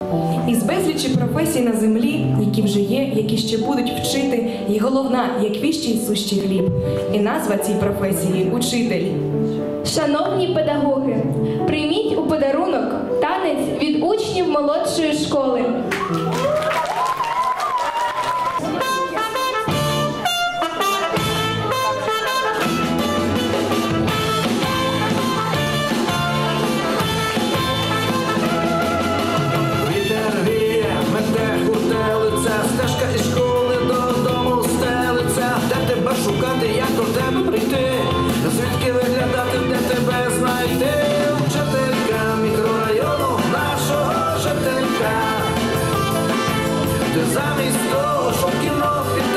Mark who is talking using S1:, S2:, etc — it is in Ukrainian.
S1: Із безлічі професій на землі, які вже є, які ще будуть вчити, і головна, як віщий сущий хліб. І назва цій професії – учитель.
S2: Шановні педагоги, прийміть у подарунок танець від учнів молодшої школи.
S3: Стежка із школи додому стелиться, де тебе шукати, як до тебе прийти, звідки виглядати, де тебе знайти. Вчителька мікрорайону нашого жителька, ти замість того, щоб кіно піти,